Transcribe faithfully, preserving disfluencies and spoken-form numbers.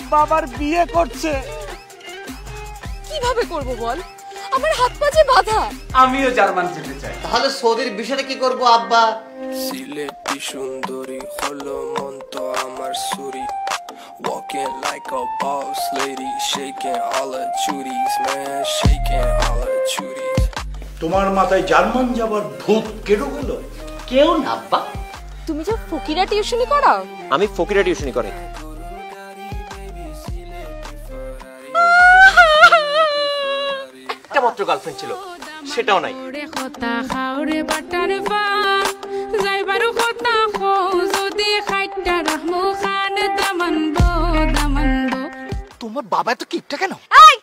বাবার বিয়ে করছে। কিভাবে করব বল, আমার হাত পা যে বাঁধা। আমিও জার্মান যেতে চাই। তাহলে সৌদির বিষয়টা কি করব আব্বা? সিলেটি সুন্দরী হলো মন তো আমার সুরি, walking like a boss lady, shaking all her chuties, man, shaking all her chuties. তোমার মাথায় জার্মান যাবার ভূত কেন গেল? কেউ না আব্বা। তুমি যে ফকিরা টিউশনি করাও? আমি ফকিরা টিউশনি করি। একটা মাত্র গার্লফ্রেন্ড ছিল, সেটাও নাই। তোমার বাবা তো কিপটা কেন? এই